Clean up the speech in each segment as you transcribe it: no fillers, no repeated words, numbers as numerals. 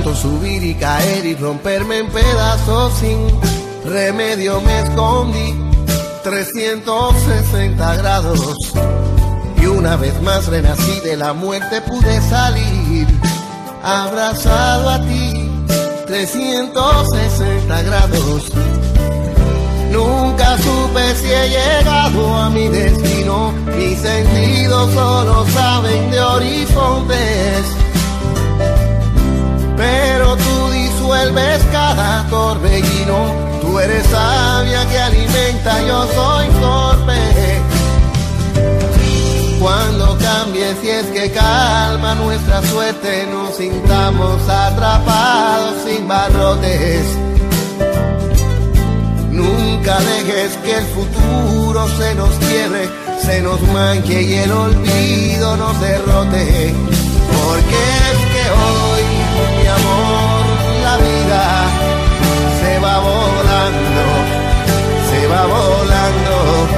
tanto subir y caer y romperme en pedazos sin remedio me escondí 360 grados y una vez más renací de la muerte, pude salir abrazado a ti 360 grados. Nunca supe si he llegado a mi destino, mis sentidos solo saben de horizontes, pero tú disuelves cada torbellino, tú eres savia que alimenta, yo soy torpe. Cuando cambie, si es que calma nuestra suerte, nos sintamos atrapados sin barrotes. Nunca dejes que el futuro se nos cierre, se nos manche y el olvido nos derrote. Porque es que hoy, mi amor, la vida se va volando, se va volando.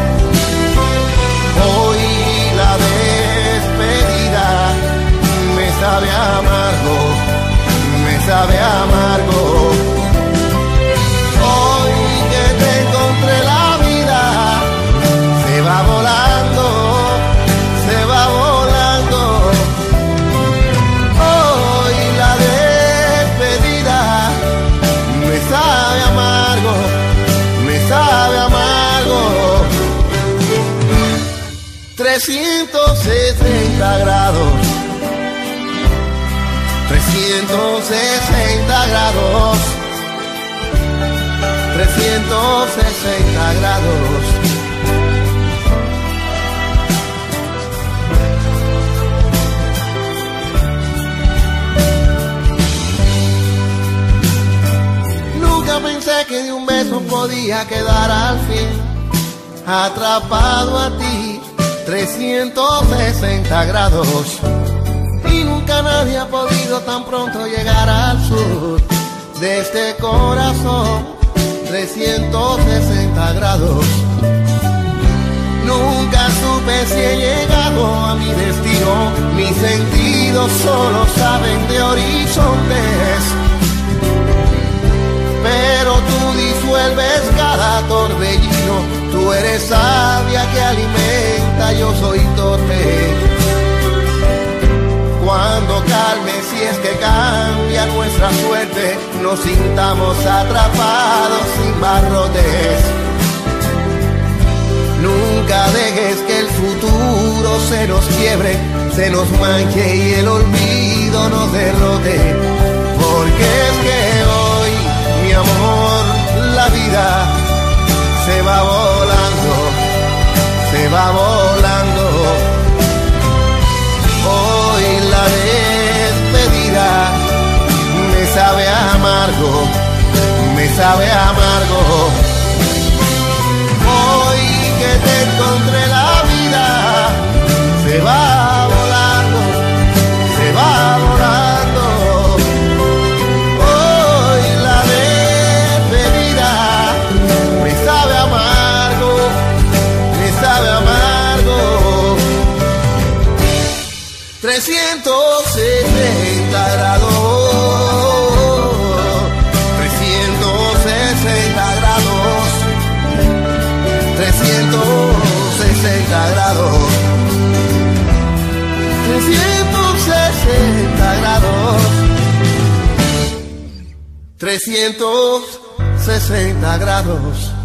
Hoy la despedida me sabe amargo, me sabe amargo. Hoy que te encontré, la vida se va volando, se va volando. Hoy la despedida me sabe amargo, me sabe amargo. 360 grados, 360 grados, 360 grados. Nunca pensé que de un beso podía quedar al fin atrapado a ti 360 grados. Y nunca nadie ha podido tan pronto llegar al sur de este corazón 360 grados. Nunca supe si he llegado a mi destino, mis sentidos solo saben de horizontes, pero tú disuelves cada torbellino, tú eres savia que alimenta, yo soy torpe. Cuando calme, si es que cambia nuestra suerte, nos sintamos atrapados sin barrotes. Nunca dejes que el futuro se nos quiebre, se nos manche y el olvido nos derrote. Porque es que hoy, mi amor, la vida se va volando, se va volando. Hoy la despedida me sabe amargo, me sabe amargo. Hoy que te encontré, la vida se va volando, se va volando. Hoy la despedida me sabe amargo, me sabe amargo. 360 grados, 360 grados, 360 grados, 360 grados, 360 grados.